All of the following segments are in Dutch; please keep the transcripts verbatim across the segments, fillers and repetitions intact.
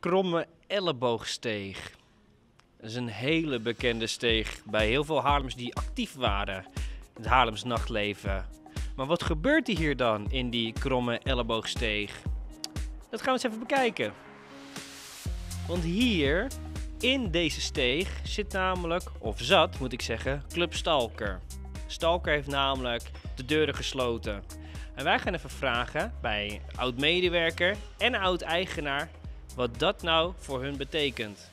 Kromme Elleboogsteeg. Dat is een hele bekende steeg bij heel veel Haarlems die actief waren in het Haarlems nachtleven. Maar wat gebeurt er hier dan in die Kromme Elleboogsteeg? Dat gaan we eens even bekijken. Want hier, in deze steeg, zit namelijk, of zat moet ik zeggen, Club Stalker. Stalker heeft namelijk de deuren gesloten. En wij gaan even vragen bij een oud-medewerker en een oud-eigenaar wat dat nou voor hun betekent.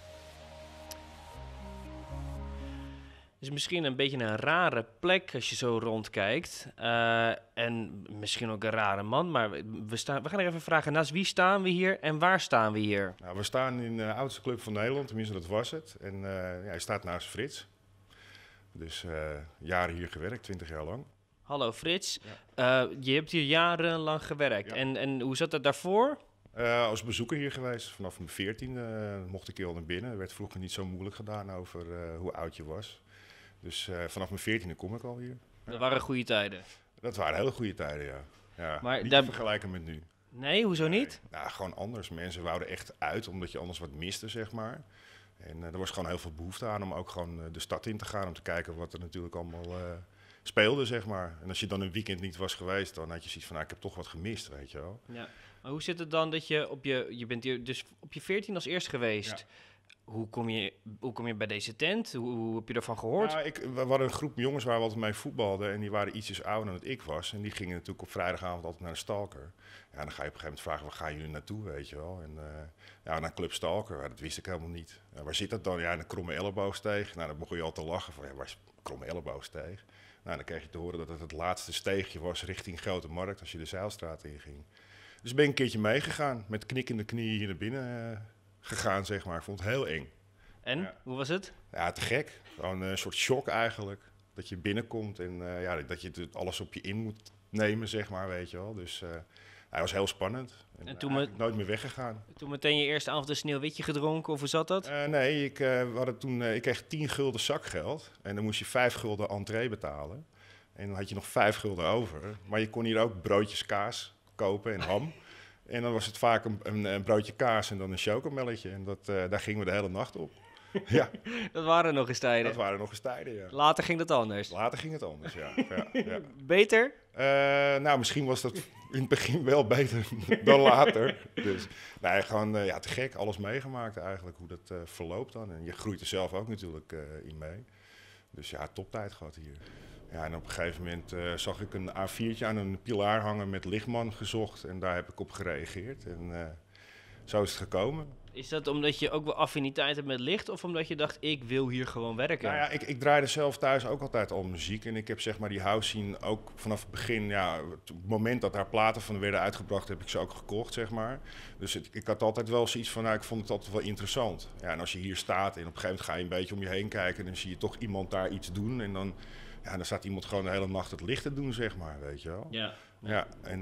Het is misschien een beetje een rare plek als je zo rondkijkt. Uh, en misschien ook een rare man, maar we, staan, we gaan er even vragen, naast wie staan we hier en waar staan we hier? Nou, we staan in de oudste club van Nederland, tenminste dat was het. En uh, ja, hij staat naast Frits. Dus uh, jaren hier gewerkt, twintig jaar lang. Hallo Frits, ja. uh, je hebt hier jarenlang gewerkt. Ja. En, en hoe zat dat daarvoor? Uh, als bezoeker hier geweest. Vanaf mijn veertiende uh, mocht ik hier al naar binnen. Er werd vroeger niet zo moeilijk gedaan over uh, hoe oud je was. Dus uh, vanaf mijn veertiende kom ik al hier. Dat waren goede tijden? Dat waren hele goede tijden, ja. ja maar niet daar... te vergelijken met nu. Nee, hoezo nee. niet? Nou, gewoon anders. Mensen wouden echt uit, omdat je anders wat miste, zeg maar. En uh, er was gewoon heel veel behoefte aan om ook gewoon uh, de stad in te gaan. Om te kijken wat er natuurlijk allemaal uh, speelde, zeg maar. En als je dan een weekend niet was geweest, dan had je zoiets van, nou, ik heb toch wat gemist, weet je wel. Ja. Maar hoe zit het dan dat je op je, je bent hier dus op je veertien als eerst geweest? Ja. Hoe kom je, hoe kom je bij deze tent? Hoe, hoe heb je ervan gehoord? Ja, ik, we hadden een groep jongens waar we altijd mee voetbalden. En die waren ietsjes ouder dan dat ik was. En die gingen natuurlijk op vrijdagavond altijd naar de Stalker. Ja, dan ga je op een gegeven moment vragen, waar gaan jullie naartoe, weet je wel? En uh, ja, naar Club Stalker. Ja, dat wist ik helemaal niet. Ja, waar zit dat dan? Ja, in de Kromme Elleboogsteeg. Nou, dan begon je al te lachen van, ja, waar is Kromme Elleboogsteeg? Nou, dan kreeg je te horen dat het het laatste steegje was richting Grote Markt, als je de Zijlstraat inging. Dus ben ik een keertje meegegaan, met knikkende knieën hier naar binnen uh, gegaan, zeg maar. Ik vond het heel eng. En, ja. Hoe was het? Ja, te gek. Gewoon een soort shock eigenlijk. Dat je binnenkomt en uh, ja, dat je alles op je in moet nemen, zeg maar, weet je wel. Dus uh, hij was heel spannend. En, en toen uh, me... nooit meer weggegaan. Toen meteen je eerste avond een sneeuwwitje gedronken, of hoe zat dat? Uh, nee, ik, uh, we hadden toen, uh, ik kreeg tien gulden zakgeld. En dan moest je vijf gulden entree betalen. En dan had je nog vijf gulden over. Maar je kon hier ook broodjes kaas kopen en ham. En dan was het vaak een, een, een broodje kaas en dan een chocomelletje. En dat, uh, daar gingen we de hele nacht op. Ja. Dat waren nog eens tijden. Dat waren nog eens tijden, ja. Later ging dat anders. Later ging het anders, ja. ja, ja. Beter? Uh, nou, misschien was dat in het begin wel beter dan later. Dus nee, gewoon uh, ja, te gek. Alles meegemaakt eigenlijk, hoe dat uh, verloopt dan. En je groeit er zelf ook natuurlijk uh, in mee. Dus ja, toptijd gehad hier. Ja, en op een gegeven moment uh, zag ik een A viertje aan een pilaar hangen met lichtman gezocht. En daar heb ik op gereageerd. En uh, zo is het gekomen. Is dat omdat je ook wel affiniteit hebt met licht of omdat je dacht, ik wil hier gewoon werken? Nou ja, ik, ik draaide zelf thuis ook altijd al muziek. En ik heb zeg maar die house scene ook vanaf het begin, ja, het moment dat daar platen van werden uitgebracht, heb ik ze ook gekocht, zeg maar. Dus het, ik had altijd wel zoiets van, nou, ik vond het altijd wel interessant. Ja, en als je hier staat en op een gegeven moment ga je een beetje om je heen kijken en dan zie je toch iemand daar iets doen. En dan, ja, dan staat iemand gewoon de hele nacht het licht te doen, zeg maar, weet je wel. Ja. Ja, en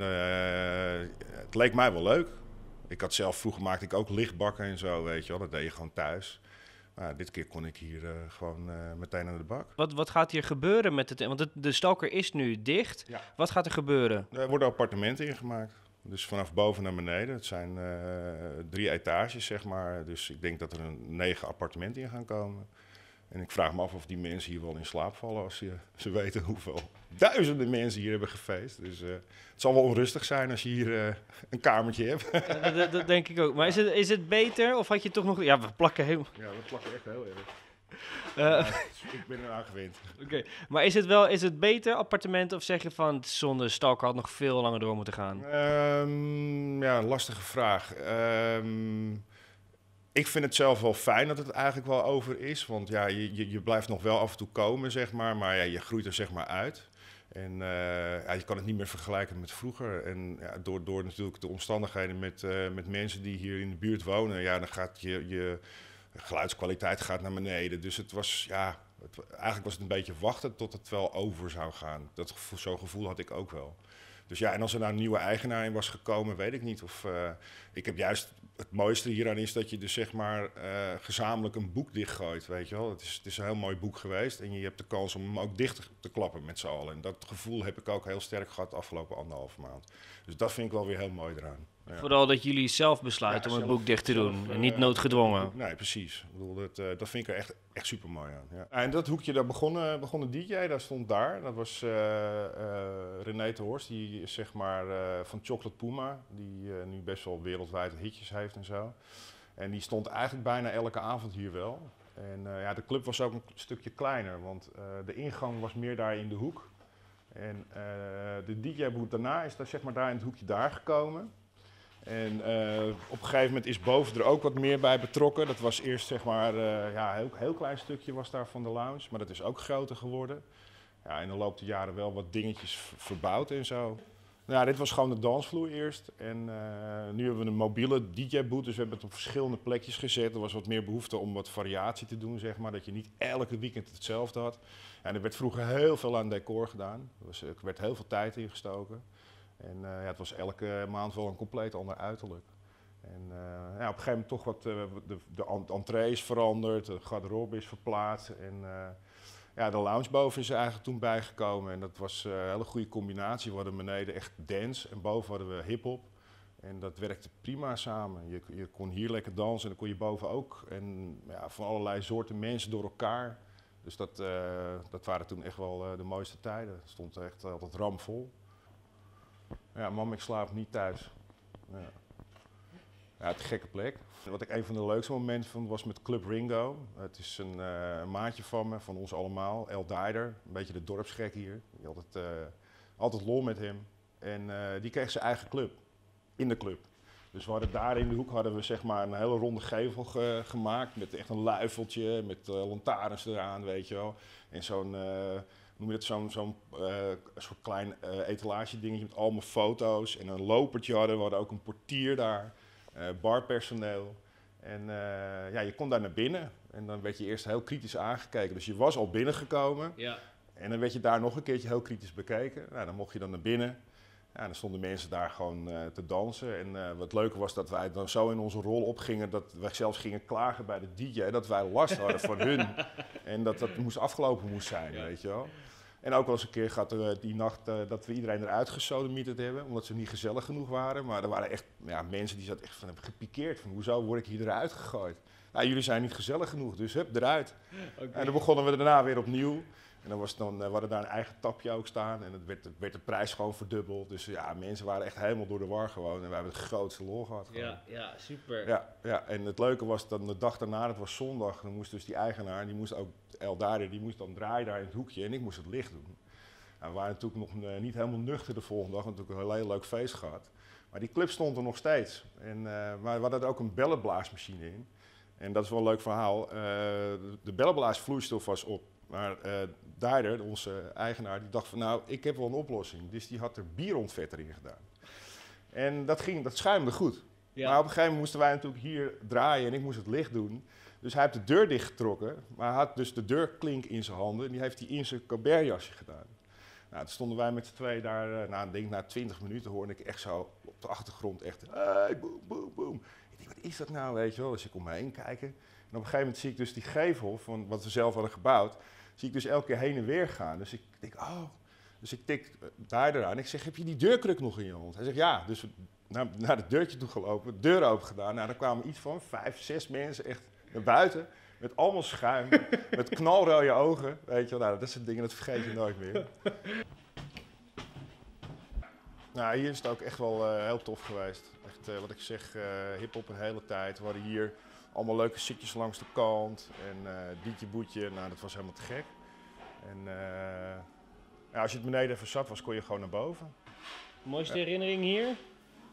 uh, het leek mij wel leuk. Ik had zelf, vroeger maakte ik ook lichtbakken en zo, weet je wel. Dat deed je gewoon thuis. Maar dit keer kon ik hier uh, gewoon uh, meteen aan de bak. Wat, wat gaat hier gebeuren met het... Want het, de Stalker is nu dicht. Ja. Wat gaat er gebeuren? Er worden appartementen ingemaakt. Dus vanaf boven naar beneden. Het zijn uh, drie etages, zeg maar. Dus ik denk dat er een negen appartementen in gaan komen. En ik vraag me af of die mensen hier wel in slaap vallen als ze, ze weten hoeveel duizenden mensen hier hebben gefeest. Dus uh, het zal wel onrustig zijn als je hier uh, een kamertje hebt. Ja, dat, dat denk ik ook. Maar is het, is het beter of had je toch nog... Ja, we plakken heel... Ja, we plakken echt heel erg. Uh, ja, ik ben eraan gewend. Oké, okay. Maar is het wel is het beter appartement of zeg je van zonder Stalker had nog veel langer door moeten gaan? Um, ja, lastige vraag. Um, Ik vind het zelf wel fijn dat het eigenlijk wel over is. Want ja, je, je, je blijft nog wel af en toe komen, zeg maar. Maar ja, je groeit er zeg maar uit. En uh, ja, je kan het niet meer vergelijken met vroeger. En ja, door, door natuurlijk de omstandigheden met, uh, met mensen die hier in de buurt wonen... ja, dan gaat je, je geluidskwaliteit gaat naar beneden. Dus het was, ja, het, eigenlijk was het een beetje wachten tot het wel over zou gaan. Dat gevoel, zo'n gevoel had ik ook wel. Dus ja, en als er nou een nieuwe eigenaar in was gekomen, weet ik niet. Of uh, ik heb juist, het mooiste hieraan is dat je dus zeg maar uh, gezamenlijk een boek dichtgooit, weet je wel. Het is, het is een heel mooi boek geweest en je hebt de kans om hem ook dicht te klappen met z'n allen. En dat gevoel heb ik ook heel sterk gehad de afgelopen anderhalve maand. Dus dat vind ik wel weer heel mooi eraan. Ja. Vooral dat jullie zelf besluiten Ja, om het zelf- boek dicht te doen zelf, en niet eh, noodgedwongen. Nee, precies. Ik bedoel, dat, uh, dat vind ik er echt, echt super mooi aan. Ja. En dat hoekje, daar begon, uh, begon de D J, daar stond daar. Dat was uh, uh, René te Horst, die is zeg maar uh, van Chocolate Puma, die uh, nu best wel wereldwijd hitjes heeft en zo. En die stond eigenlijk bijna elke avond hier wel. En uh, ja, de club was ook een stukje kleiner, want uh, de ingang was meer daar in de hoek. En uh, de D J-boot daarna is daar, zeg maar, daar in het hoekje daar gekomen. En uh, op een gegeven moment is boven er ook wat meer bij betrokken. Dat was eerst zeg maar uh, ja, een heel, heel klein stukje was daar van de lounge, maar dat is ook groter geworden. Ja, in de loop der jaren wel wat dingetjes verbouwd en zo. Nou, ja, dit was gewoon de dansvloer eerst. En uh, nu hebben we een mobiele D J-boot, dus we hebben het op verschillende plekjes gezet. Er was wat meer behoefte om wat variatie te doen, zeg maar, dat je niet elke weekend hetzelfde had. En er werd vroeger heel veel aan decor gedaan. Dus er werd heel veel tijd ingestoken. En uh, ja, het was elke maand wel een compleet ander uiterlijk. En uh, ja, op een gegeven moment toch wat, uh, de, de entree is veranderd, de garderobe is verplaatst. En uh, ja, de lounge boven is er eigenlijk toen bijgekomen. En dat was uh, een hele goede combinatie. We hadden beneden echt dance en boven hadden we hip-hop. En dat werkte prima samen. Je, je kon hier lekker dansen en dan kon je boven ook. En ja, van allerlei soorten mensen door elkaar. Dus dat, uh, dat waren toen echt wel uh, de mooiste tijden. Het stond echt altijd ramvol. Ja, mam, ik slaap niet thuis. Ja. Ja, het gekke plek. Wat ik een van de leukste momenten vond was met Club Ringo. Het is een, uh, een maatje van me, van ons allemaal, El Daider. Een beetje de dorpsgek hier. Die had het, uh, altijd lol met hem. En uh, die kreeg zijn eigen club, in de club. Dus we hadden daar in de hoek hadden we zeg maar een hele ronde gevel ge gemaakt. Met echt een luifeltje, met uh, lantaarns eraan, weet je wel. En zo'n... Uh, noem je het, zo'n zo'n uh, soort klein uh, etalage dingetje met allemaal foto's en een lopertje hadden. We hadden ook een portier daar, uh, barpersoneel. En uh, ja, je kon daar naar binnen en dan werd je eerst heel kritisch aangekeken. Dus je was al binnengekomen Ja. En dan werd je daar nog een keertje heel kritisch bekeken. Nou, dan mocht je dan naar binnen. Ja, dan stonden mensen daar gewoon uh, te dansen. En uh, wat leuker was dat wij dan zo in onze rol opgingen dat wij zelfs gingen klagen bij de D J dat wij last hadden van hun. En dat dat moest afgelopen moest zijn, ja. Weet je wel. En ook wel eens een keer gaat er die nacht uh, dat we iedereen eruit gesodemieterd hebben, omdat ze niet gezellig genoeg waren. Maar er waren echt ja, mensen die zaten echt van hebben gepikeerd van hoezo word ik hier eruit gegooid. Nou, jullie zijn niet gezellig genoeg, dus hup, eruit. Okay. En dan begonnen we daarna weer opnieuw. En dan was het dan, we hadden daar een eigen tapje ook staan en het werd, het werd de prijs gewoon verdubbeld. Dus ja, mensen waren echt helemaal door de war gewoon en we hebben het grootste lol gehad. Gewoon. Ja, ja, super. Ja, ja, en het leuke was dan de dag daarna, dat was zondag, dan moest dus die eigenaar, die moest ook, El Daider, die moest dan draaien daar in het hoekje en ik moest het licht doen. Nou, we waren natuurlijk nog uh, niet helemaal nuchter de volgende dag, natuurlijk een heel leuk feest gehad. Maar die club stond er nog steeds. En, uh, maar we hadden er ook een bellenblaasmachine in. En dat is wel een leuk verhaal. Uh, de bellenblaasvloeistof was op. Maar uh, Daider, onze eigenaar, die dacht van nou, ik heb wel een oplossing. Dus die had er bierontvetter in gedaan. En dat, ging, dat schuimde goed. Ja. Maar op een gegeven moment moesten wij natuurlijk hier draaien en ik moest het licht doen. Dus hij heeft de deur dichtgetrokken, maar hij had dus de deurklink in zijn handen en die heeft hij in zijn caberjasje gedaan. Nou, toen stonden wij met z'n twee daar, nou, ik denk na twintig minuten hoorde ik echt zo op de achtergrond echt, hey, boom, boom, boom. Ik denk, wat is dat nou, weet je wel? Dus ik om me heen kijken. En op een gegeven moment zie ik dus die gevel van wat we zelf hadden gebouwd, zie ik dus elke keer heen en weer gaan. Dus ik denk, oh. Dus ik tik daar eraan. Ik zeg, heb je die deurkruk nog in je hand? Hij zegt, ja. Dus we naar, naar het deurtje toe gelopen, deur open gedaan. Nou, daar kwamen iets van vijf, zes mensen echt naar buiten. Met allemaal schuim, met knalrode ogen. Weet je wel, nou, dat soort dingen, dat vergeet je nooit meer. Nou, hier is het ook echt wel uh, heel tof geweest. Echt, uh, wat ik zeg, uh, hiphop een hele tijd. We hadden hier allemaal leuke zitjes langs de kant. En uh, dietje boetje, nou, dat was helemaal te gek. En uh, ja, als je het beneden even zat was, kon je gewoon naar boven. Mooiste uh, herinnering hier? Uh,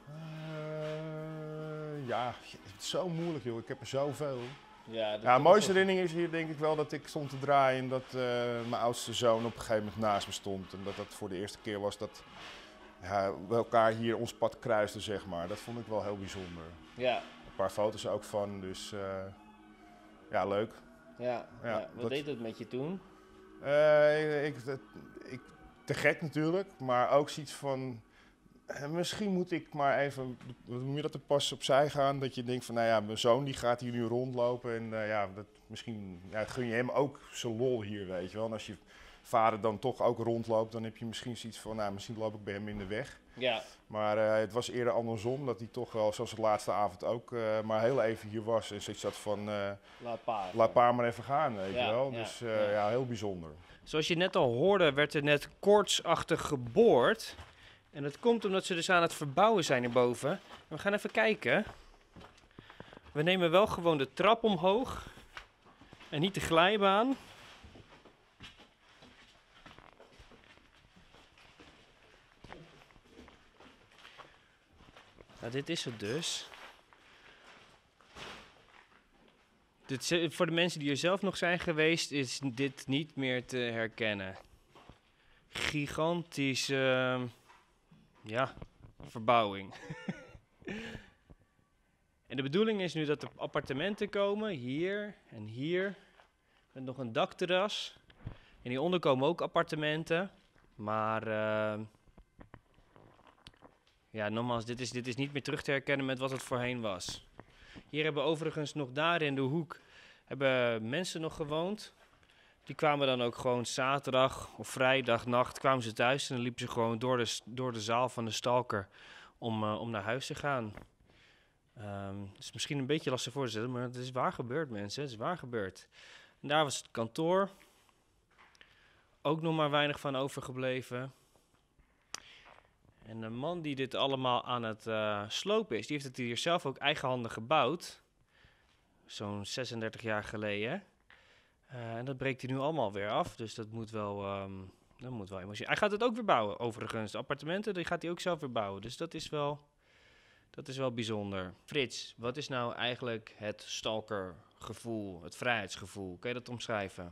ja, het is zo moeilijk, joh. Ik heb er zoveel. Ja, de ja, mooiste herinnering is hier denk ik wel dat ik stond te draaien en dat uh, mijn oudste zoon op een gegeven moment naast me stond. En dat dat voor de eerste keer was dat ja, we elkaar hier ons pad kruisten, zeg maar. Dat vond ik wel heel bijzonder. Ja. Een paar foto's ook van, dus uh, ja, leuk. Ja, ja, ja. Wat dat, deed dat met je toen? Uh, ik, ik, ik, te gek natuurlijk, maar ook zoiets van... Misschien moet ik maar even, hoe noem je dat, er pas opzij gaan, dat je denkt van, nou ja, mijn zoon die gaat hier nu rondlopen en uh, ja, dat, misschien ja, gun je hem ook zijn lol hier, weet je wel. En als je vader dan toch ook rondloopt, dan heb je misschien zoiets van, nou, misschien loop ik bij hem in de weg. Ja. Maar uh, het was eerder andersom, dat hij toch wel, zoals de laatste avond ook, uh, maar heel even hier was. En zoiets zat van, uh, Laat pa. laat pa maar even gaan, weet Ja, je wel. ja, Dus uh, ja. ja, heel bijzonder. Zoals je net al hoorde, werd er net koortsachtig geboord. En dat komt omdat ze dus aan het verbouwen zijn hierboven. En we gaan even kijken. We nemen wel gewoon de trap omhoog. En niet de glijbaan. Nou, dit is het dus. Dit, is- voor de mensen die er zelf nog zijn geweest, is dit niet meer te herkennen. Gigantische, ja, verbouwing. En de bedoeling is nu dat er appartementen komen, hier en hier. Met nog een dakterras. En hieronder komen ook appartementen. Maar, uh, ja, nogmaals, dit is, dit is niet meer terug te herkennen met wat het voorheen was. Hier hebben overigens nog daar in de hoek hebben mensen nog gewoond. Die kwamen dan ook gewoon zaterdag of vrijdagnacht kwamen ze thuis en dan liepen ze gewoon door de, door de zaal van de stalker om, uh, om naar huis te gaan. Um, het is misschien een beetje lastig voor te stellen, maar het is waar gebeurd, mensen. Het is waar gebeurd. En daar was het kantoor. Ook nog maar weinig van overgebleven. En de man die dit allemaal aan het uh, slopen is, die heeft het hier zelf ook eigenhandig gebouwd. Zo'n zesendertig jaar geleden. Uh, en dat breekt hij nu allemaal weer af. Dus dat moet wel, um, dat moet wel emotioneel. Hij gaat het ook weer bouwen, overigens. De appartementen, die gaat hij ook zelf weer bouwen. Dus dat is wel, dat is wel bijzonder. Frits, wat is nou eigenlijk het stalkergevoel, het vrijheidsgevoel? Kan je dat omschrijven?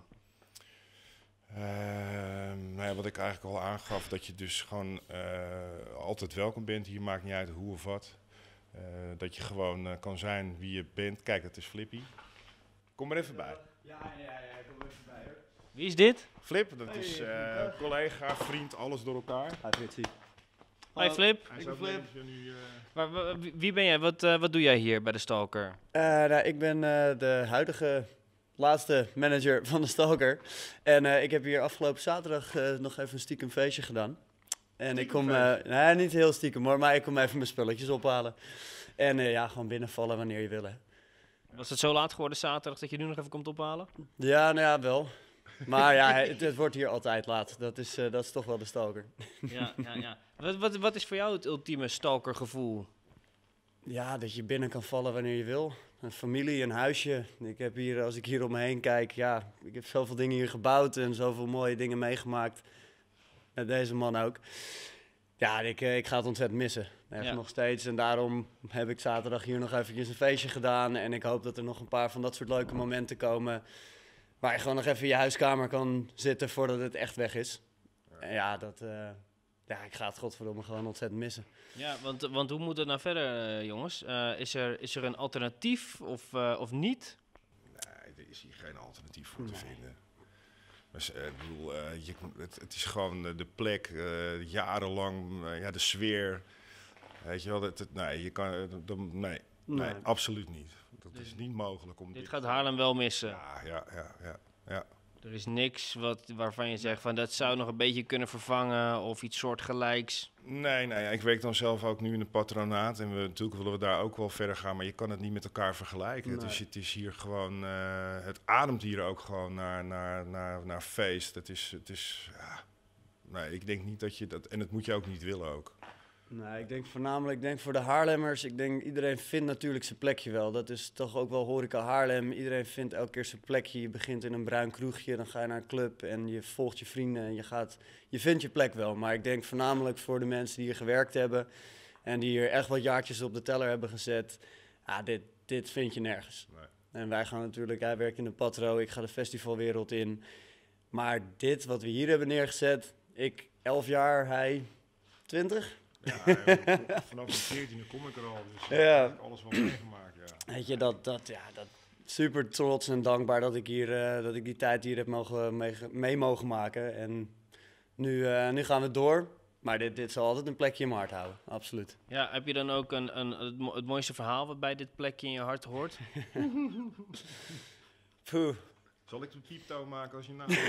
Uh, nou ja, wat ik eigenlijk al aangaf, dat je dus gewoon uh, altijd welkom bent. Hier maakt niet uit hoe of wat. Uh, dat je gewoon uh, kan zijn wie je bent. Kijk, dat is Flippy. Kom er even bij. Ja, ja, ja, kom er even bij hoor. Wie is dit? Flip, dat is uh, collega, vriend, alles door elkaar. Hi Fritsie. Hoi Flip. Hij Ik is ook ben Flip. even nu, uh, Waar, wa- wie wie ben jij? Wat, uh, wat doe jij hier bij de Stalker? Uh, nou, ik ben uh, de huidige laatste manager van de Stalker. En uh, ik heb hier afgelopen zaterdag uh, nog even een stiekem feestje gedaan. En ik kom, uh, nee, niet heel stiekem hoor, maar ik kom even mijn spulletjes ophalen. En uh, ja, gewoon binnenvallen wanneer je wil hè. Was het zo laat geworden zaterdag dat je nu nog even komt ophalen? Ja, nou ja, wel. Maar ja, het, het wordt hier altijd laat. Dat is, uh, dat is toch wel de Stalker. Ja, ja, ja. Wat, wat, wat is voor jou het ultieme stalkergevoel? Ja, dat je binnen kan vallen wanneer je wil. Een familie, een huisje. Ik heb hier, als ik hier om me heen kijk, ja, ik heb zoveel dingen hier gebouwd en zoveel mooie dingen meegemaakt. Met deze man ook. Ja, ik, ik ga het ontzettend missen. Echt Ja. nog steeds. En daarom heb ik zaterdag hier nog eventjes een feestje gedaan. En ik hoop dat er nog een paar van dat soort leuke momenten komen. Waar je gewoon nog even in je huiskamer kan zitten voordat het echt weg is. En ja, dat, uh, ja, ik ga het godverdomme gewoon ontzettend missen. Ja, want, want hoe moet het nou verder, uh, jongens? Uh, is, er, is er een alternatief of, uh, of niet? nee, er is hier geen alternatief voor te Nee. vinden. Dus, uh, ik bedoel, uh, je, het, het is gewoon uh, de plek, uh, jarenlang, uh, ja, de sfeer. Weet je wel, dat, het, nee, je kan, uh, dan, nee, nee, Nee. absoluut niet. Dat Dus is niet mogelijk om dit... Dit gaat Haarlem wel missen. Ja, ja, ja, ja, ja. Er is niks wat, waarvan je zegt van dat zou nog een beetje kunnen vervangen of iets soortgelijks. Nee, nee, ik werk dan zelf ook nu in het patronaat en we, natuurlijk willen we daar ook wel verder gaan, maar je kan het niet met elkaar vergelijken. Nee. Het, is, het is hier gewoon, uh, het ademt hier ook gewoon naar, naar, naar, naar feest. Het is, het is, ja, nee, ik denk niet dat je dat, en dat moet je ook niet willen ook. Nee, ik denk voornamelijk ik denk voor de Haarlemmers. Ik denk iedereen vindt natuurlijk zijn plekje wel. Dat is toch ook wel horeca Haarlem. Iedereen vindt elke keer zijn plekje. Je begint in een bruin kroegje, dan ga je naar een club en je volgt je vrienden en je gaat, je vindt je plek wel. Maar ik denk voornamelijk voor de mensen die hier gewerkt hebben en die hier echt wat jaartjes op de teller hebben gezet. Ja, dit, dit vind je nergens. Nee. En wij gaan natuurlijk, hij werkt in de patro, ik ga de festivalwereld in. Maar dit wat we hier hebben neergezet, ik elf jaar, hij twintig. Ja, ja, vanaf mijn veertiende kom ik er al, dus uh, Ja. heb ik alles wel meegemaakt. Ja. Weet je, dat, dat, ja, dat super trots en dankbaar dat ik, hier, uh, dat ik die tijd hier heb mogen, mee, mee mogen maken. En nu, uh, nu gaan we door, maar dit, dit zal altijd een plekje in mijn hart houden, absoluut. Ja, heb je dan ook een, een, het, mo- het mooiste verhaal wat bij dit plekje in je hart hoort? Poeh. Zal ik de pieptoon maken als je naam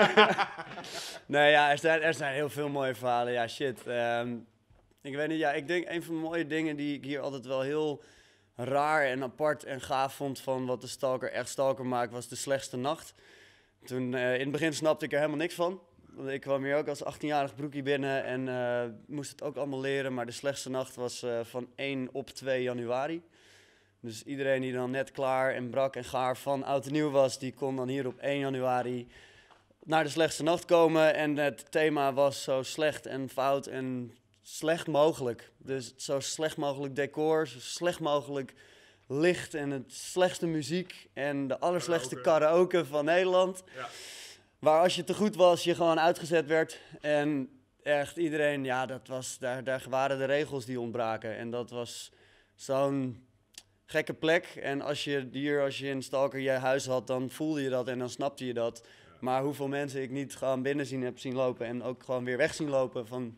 Nee, ja, er zijn, er zijn heel veel mooie verhalen. Ja, shit. Ehm, ik weet niet, ja, ik denk een van de mooie dingen die ik hier altijd wel heel raar en apart en gaaf vond van wat de stalker echt stalker maakt, was de slechtste nacht. Toen, uh, in het begin snapte ik er helemaal niks van. Want ik kwam hier ook als achttienjarig broekie binnen en uh, moest het ook allemaal leren. Maar de slechtste nacht was uh, van één op twee januari. Dus iedereen die dan net klaar en brak en gaar van oud en nieuw was, die kon dan hier op één januari naar de slechtste nacht komen. En het thema was zo slecht en fout en slecht mogelijk. Dus zo slecht mogelijk decor, zo slecht mogelijk licht en het slechtste muziek en de allerslechtste karaoke, karaoke van Nederland. Ja. Waar als je te goed was, je gewoon uitgezet werd. En echt iedereen, ja, dat was, daar, daar waren de regels die ontbraken. En dat was zo'n gekke plek. En als je hier, als je in Stalker je huis had, dan voelde je dat en dan snapte je dat. Ja. Maar hoeveel mensen ik niet gewoon binnen zien heb zien lopen en ook gewoon weer weg zien lopen van...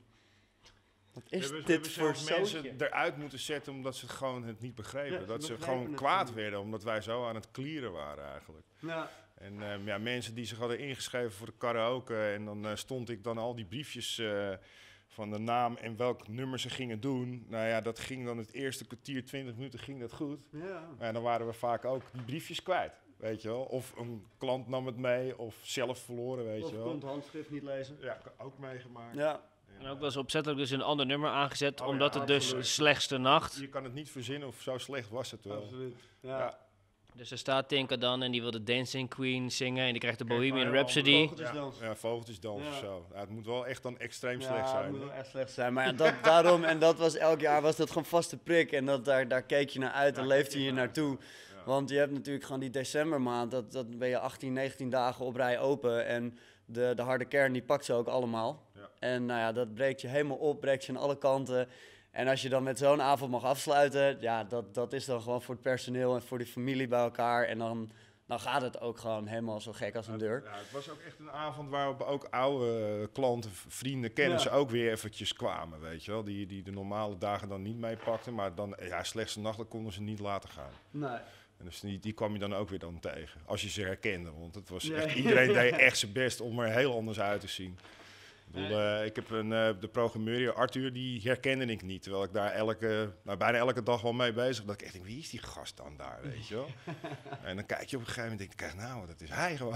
Wat is we hebben, dit we voor zelfs mensen zootje? eruit moeten zetten omdat ze het gewoon het niet begrepen. Ja, dat ze begrijpen gewoon het kwaad niet. werden omdat wij zo aan het clearen waren eigenlijk. Ja. En uh, ja, mensen die zich hadden ingeschreven voor de karaoke en dan uh, stond ik dan al die briefjes uh, van de naam en welk nummer ze gingen doen. Nou ja, dat ging dan het eerste kwartier, twintig minuten ging dat goed. Ja. En dan waren we vaak ook die briefjes kwijt, weet je wel. Of een klant nam het mee of zelf verloren, weet Of je wel. kon het handschrift niet lezen. Ja, ook meegemaakt. Ja. En ook wel eens opzettelijk dus een ander nummer aangezet, Oh, omdat ja, het dus absoluut. slechtste nacht. Je kan het niet verzinnen of zo slecht was het wel. Absoluut. Ja. Ja. Dus er staat Tinka dan en die wil de Dancing Queen zingen en die krijgt de Kijk, Bohemian maar Rhapsody. Vogeltjesdans. Ja, vogeltjesdans Ja. of zo. Ja, het moet wel echt dan extreem Ja, slecht zijn. het moet hè? wel echt slecht zijn. Maar ja, dat, daarom, en dat was elk jaar, was dat gewoon vaste prik. En dat, daar, daar keek je naar uit en Ja, leefde kijk je je naartoe. Ja. Want je hebt natuurlijk gewoon die decembermaand, dat, dat ben je achttien, negentien dagen op rij open. En de, de harde kern, die pakt ze ook allemaal. Ja. En nou ja, dat breekt je helemaal op, breekt je aan alle kanten. En als je dan met zo'n avond mag afsluiten, ja, dat, dat is dan gewoon voor het personeel en voor de familie bij elkaar. En dan, dan gaat het ook gewoon helemaal zo gek als een deur. Ja, het was ook echt een avond waarop ook oude klanten, v- vrienden, kennissen Ja. ook weer eventjes kwamen, weet je wel. Die, die de normale dagen dan niet meepakten, maar dan, ja, slechtste nacht, dat konden ze niet laten gaan. Nee. En dus die, die kwam je dan ook weer dan tegen, als je ze herkende. Want het was Ja. echt, iedereen deed echt zijn best om er heel anders uit te zien. Ik, bedoel, eh, ik heb een, eh, de programmeur hier, Arthur, die herkende ik niet. Terwijl ik daar elke, nou, bijna elke dag wel mee bezig was. Dat ik echt denk, wie is die gast dan daar, weet je wel? En dan kijk je op een gegeven moment en denk ik, kijk nou, dat is hij gewoon.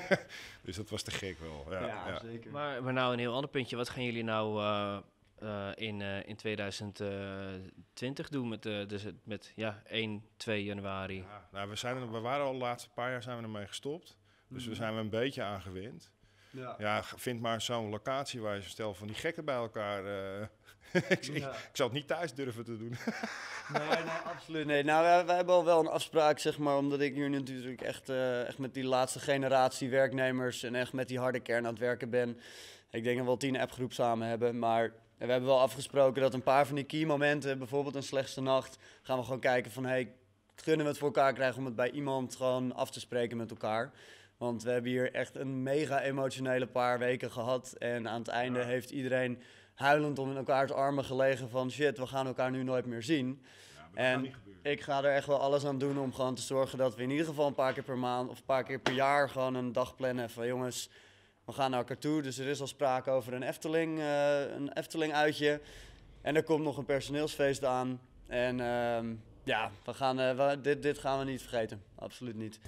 Dus dat was te gek wel. Ja, Ja, ja. zeker. Maar, maar nou een heel ander puntje, wat gaan jullie nou uh, uh, in, uh, in tweeduizend twintig doen met, uh, dus het- met ja, één, twee januari? Ja, nou, we, zijn er, we waren al de laatste paar jaar zijn we ermee gestopt. Dus we zijn er een beetje aan gewend. Ja. Ja, g- vind maar zo'n locatie waar je stel van die gekken bij elkaar. eh, ik, ik, Ja. ik zou het niet thuis durven te doen. Nee, nee, absoluut nee. Nou, wij, wij hebben al wel een afspraak, zeg maar, omdat ik hier natuurlijk echt, eh, echt met die laatste generatie werknemers en echt met die harde kern aan het werken ben. Ik denk dat we wel tien appgroep samen hebben, maar we hebben wel afgesproken dat een paar van die key momenten, bijvoorbeeld een slechtste nacht, gaan we gewoon kijken van, hey, kunnen we het voor elkaar krijgen om het bij iemand gewoon af te spreken met elkaar. Want we hebben hier echt een mega emotionele paar weken gehad en aan het einde Ja. heeft iedereen huilend om in elkaars armen gelegen van shit, we gaan elkaar nu nooit meer zien. Ja, maar dat En gaat niet gebeuren. ik ga er echt wel alles aan doen om gewoon te zorgen dat we in ieder geval een paar keer per maand of een paar keer per jaar gewoon een dag plannen van jongens, we gaan naar elkaar toe. Dus er is al sprake over een Efteling, eh, een Efteling uitje. En er komt nog een personeelsfeest aan. En ehm, ja, we gaan, eh, we- dit, dit gaan we niet vergeten. Absoluut niet.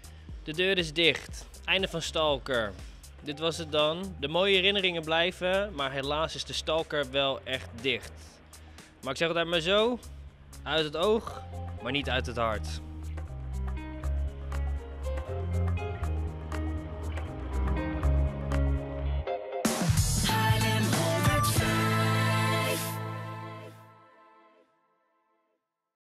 De deur is dicht. Einde van Stalker. Dit was het dan. De mooie herinneringen blijven, maar helaas is de Stalker wel echt dicht. Maar ik zeg het uit maar zo. Uit het oog, maar niet uit het hart.